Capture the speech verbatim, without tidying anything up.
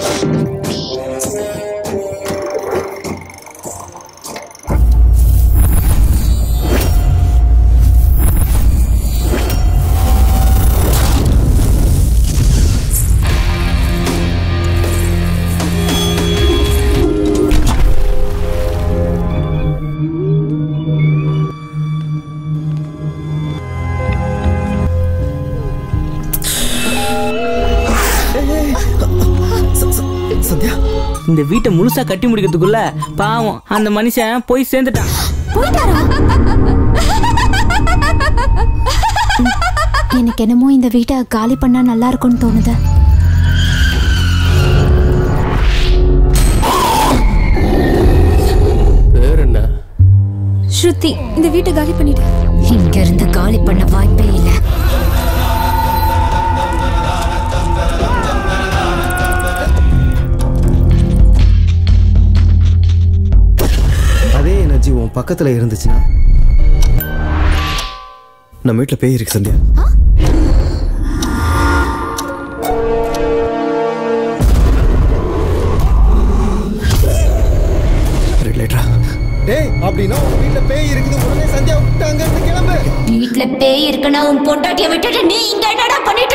இந்த வீட்டை முழுசா கட்டி முடிக்கிறதுக்குள்ள பாவம் அந்த மனுஷன் போய் சேர்ந்துட்டான். எனக்கு என்னமோ இந்த வீட்டை காலி பண்ணா நல்லா இருக்கும்னு தோணுது. பேர் என்ன? ஸ்ருதி. இந்த வீட்டை காலி பண்ணிட்டு இங்க இருந்து காலி பண்ண வாய்ப்பே இல்லை. அதே எனர்ஜி உன் பக்கத்துல இருந்துச்சுன்னா நம்ம வீட்டுல பேய் இருக்கு சந்தியா. டேய் அப்படினா உன் வீட்ல பேய் இருக்குது, உடனே சந்தியா விட்டாங்க கிளம்பு. வீட்ல பேய் இருக்குன்னா உன் பொண்டாட்டியை விட்டுட்டு நீ இங்க என்னடா பண்ணிட்டு